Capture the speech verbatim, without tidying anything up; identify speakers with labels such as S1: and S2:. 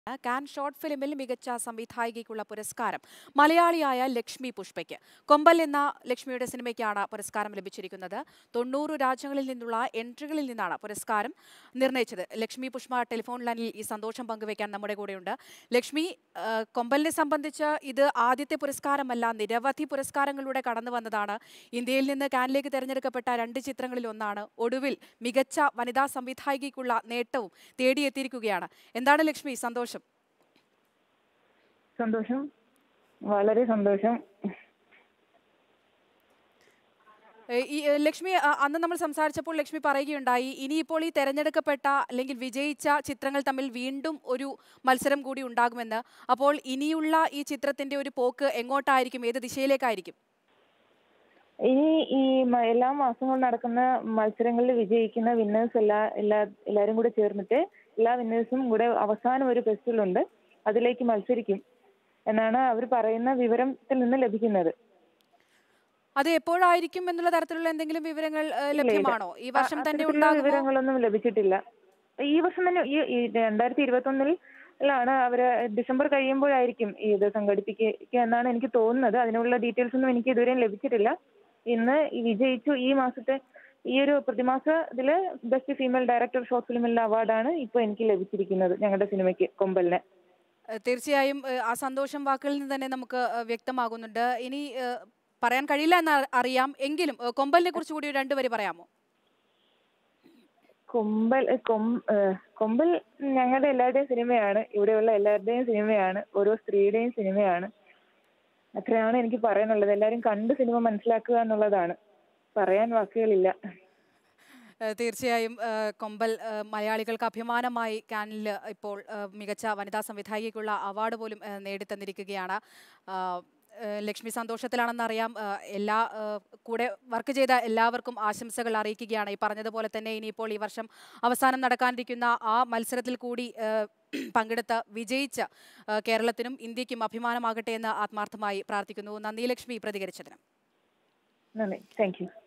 S1: Can short ഫിലിമിൽ മികച്ച സംവിധായികയ്ക്കുള്ള പുരസ്കാരം മലയാളിയായ ലക്ഷ്മി പുഷ്പയ്ക്ക്. കൊമ്പൽ എന്ന ലക്ഷ്മിയുടെ സിനിമയ്ക്കാണ് പുരസ്കാരം ലഭിച്ചിരിക്കുന്നത്. തൊണ്ണൂറ് രാജ്യങ്ങളിൽ നിന്നുള്ള എൻട്രികളിൽ നിന്നാണ് പുരസ്കാരം നിർണയിച്ചത്. ലക്ഷ്മി പുഷ്പ ടെലിഫോൺ ലൈനിൽ ഈ സന്തോഷം പങ്കുവയ്ക്കാൻ നമ്മുടെ കൂടെയുണ്ട്. ലക്ഷ്മി, കൊമ്പലിനെ സംബന്ധിച്ച് ഇത് ആദ്യത്തെ പുരസ്കാരമല്ല, നിരവധി പുരസ്കാരങ്ങളിലൂടെ കടന്നു വന്നതാണ്. ഇന്ത്യയിൽ നിന്ന് കാനിലേക്ക് തെരഞ്ഞെടുക്കപ്പെട്ട രണ്ട് ചിത്രങ്ങളിൽ ഒന്നാണ്. ഒടുവിൽ മികച്ച വനിതാ സംവിധായികയ്ക്കുള്ള നേട്ടവും തേടിയെത്തിയിരിക്കുകയാണ്. എന്താണ് ലക്ഷ്മി സന്തോഷം?
S2: സന്തോഷം, വളരെ സന്തോഷം.
S1: ഈ ലക്ഷ്മി, അന്ന് നമ്മൾ സംസാരിച്ചപ്പോൾ ലക്ഷ്മി പറയുകയുണ്ടായി, ഇനിയിപ്പോൾ ഈ തെരഞ്ഞെടുക്കപ്പെട്ട അല്ലെങ്കിൽ വിജയിച്ച ചിത്രങ്ങൾ തമ്മിൽ വീണ്ടും ഒരു മത്സരം കൂടി ഉണ്ടാകുമെന്ന്. അപ്പോൾ ഇനിയുള്ള ഈ ചിത്രത്തിന്റെ ഒരു പോക്ക് എങ്ങോട്ടായിരിക്കും, ഏത് ദിശയിലേക്കായിരിക്കും?
S2: ഇനി ഈ എല്ലാ മാസങ്ങളും നടക്കുന്ന മത്സരങ്ങളിൽ വിജയിക്കുന്ന വിന്നേഴ്സ് എല്ലാ എല്ലാ എല്ലാവരും കൂടെ ചേർന്നിട്ട് എല്ലാ വിന്നേഴ്സും കൂടെ അവസാനം ഒരു ഫെസ്റ്റിവലുണ്ട്, അതിലേക്ക് മത്സരിക്കും എന്നാണ് അവർ പറയുന്ന വിവരത്തിൽ നിന്ന് ലഭിക്കുന്നത്.
S1: അത് എപ്പോഴായിരിക്കും എന്നുള്ള തരത്തിലുള്ള എന്തെങ്കിലും വിവരങ്ങൾ ലഭ്യമാണോ? ഈ വർഷം തന്നെ ഉണ്ടാകുമോ?
S2: വിവരങ്ങളൊന്നും ലഭിച്ചിട്ടില്ല. ഈ വർഷം തന്നെ, ഈ രണ്ടായിരത്തി ഇരുപത്തി ഒന്നിലാണ് അവര് ഡിസംബർ കഴിയുമ്പോഴായിരിക്കും ഇത് സംഘടിപ്പിക്കുക എന്നാണ് എനിക്ക് തോന്നുന്നത്. അതിനുള്ള ഡീറ്റെയിൽസ് ഒന്നും എനിക്ക് ഇതുവരെയും ലഭിച്ചിട്ടില്ല. ഇന്ന് വിജയിച്ചു ഈ മാസത്തെ ഈ ഒരു പ്രതിമാസ ഇതില് ബെസ്റ്റ് ഫീമെയിൽ ഡയറക്ടർ ഷോർട്ട് ഫിലിമിന്റെ അവാർഡാണ് ഇപ്പൊ എനിക്ക് ലഭിച്ചിരിക്കുന്നത് ഞങ്ങളുടെ സിനിമയ്ക്ക്, കൊമ്പലിന്.
S1: തീർച്ചയായും ആ സന്തോഷം വാക്കുകളിൽ നിന്ന് തന്നെ നമുക്ക് വ്യക്തമാകുന്നുണ്ട്. ഇനി പറയാൻ കഴിയില്ല എന്ന് അറിയാം, എങ്കിലും കൊമ്പലിനെ കുറിച്ച് കൂടി രണ്ടുപേര് പറയാമോ?
S2: കൊമ്പൽ കൊമ്പൽ ഞങ്ങളുടെ എല്ലാവരുടെയും സിനിമയാണ്, ഇവിടെയുള്ള എല്ലാവരുടെയും സിനിമയാണ്, ഓരോ സ്ത്രീയുടെയും സിനിമയാണ്. അത്രയാണ് എനിക്ക് പറയാനുള്ളത്. എല്ലാവരും കണ്ട് സിനിമ മനസ്സിലാക്കുക എന്നുള്ളതാണ്. പറയാൻ വാക്കുകളില്ല.
S1: തീർച്ചയായും കൊമ്പൽ മലയാളികൾക്ക് അഭിമാനമായി കാനിൽ ഇപ്പോൾ മികച്ച വനിതാ സംവിധായികയ്ക്കുള്ള അവാർഡ് പോലും നേടിത്തന്നിരിക്കുകയാണ്. ലക്ഷ്മി സന്തോഷത്തിലാണെന്നറിയാം. എല്ലാ കൂടെ വർക്ക് ചെയ്ത എല്ലാവർക്കും ആശംസകൾ അറിയിക്കുകയാണ്. ഈ പറഞ്ഞതുപോലെ തന്നെ ഇനിയിപ്പോൾ ഈ വർഷം അവസാനം നടക്കാനിരിക്കുന്ന ആ മത്സരത്തിൽ കൂടി പങ്കെടുത്ത് വിജയിച്ച കേരളത്തിനും ഇന്ത്യക്കും അഭിമാനമാകട്ടെ എന്ന് ആത്മാർത്ഥമായി പ്രാർത്ഥിക്കുന്നു. നന്ദി ലക്ഷ്മി പ്രതികരിച്ചതിന്.
S2: നന്ദി, താങ്ക് യു.